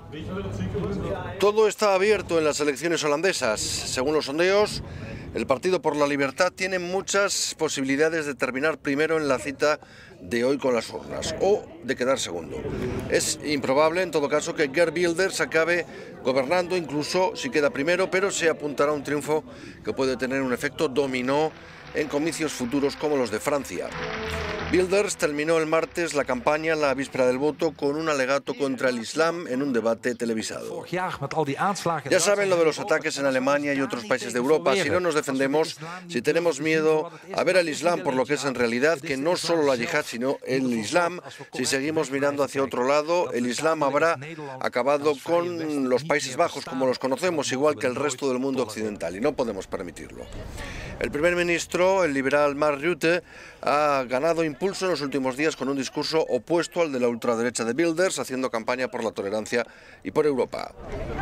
Todo está abierto en las elecciones holandesas. Según los sondeos, el Partido por la Libertad tiene muchas posibilidades de terminar primero en la cita de hoy con las urnas o de quedar segundo. Es improbable, en todo caso, que Geert Wilders acabe gobernando, incluso si queda primero, pero se apuntará a un triunfo que puede tener un efecto dominó en comicios futuros como los de Francia. Wilders terminó el martes la campaña, la víspera del voto, con un alegato contra el Islam en un debate televisado. Ya saben lo de los ataques en Alemania y otros países de Europa. Si no nos defendemos, si tenemos miedo a ver al Islam por lo que es en realidad, que no solo la yihad, sino el Islam, si seguimos mirando hacia otro lado, el Islam habrá acabado con los Países Bajos como los conocemos, igual que el resto del mundo occidental, y no podemos permitirlo. El primer ministro, el liberal Mark Rutte, ha ganado impulso en los últimos días con un discurso opuesto al de la ultraderecha de Wilders, haciendo campaña por la tolerancia y por Europa.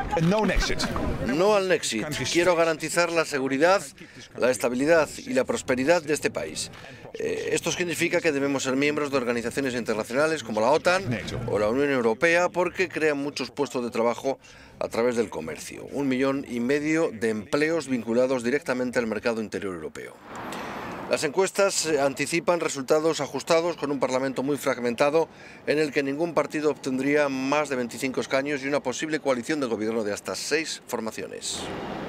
No al Nexit. Quiero garantizar la seguridad, la estabilidad y la prosperidad de este país. Esto significa que debemos ser miembros de organizaciones internacionales como la OTAN o la Unión Europea porque crean muchos puestos de trabajo a través del comercio. 1,5 millones de empleos vinculados directamente al mercado interior europeo. Las encuestas anticipan resultados ajustados con un Parlamento muy fragmentado en el que ningún partido obtendría más de 25 escaños y una posible coalición de gobierno de hasta 6 formaciones.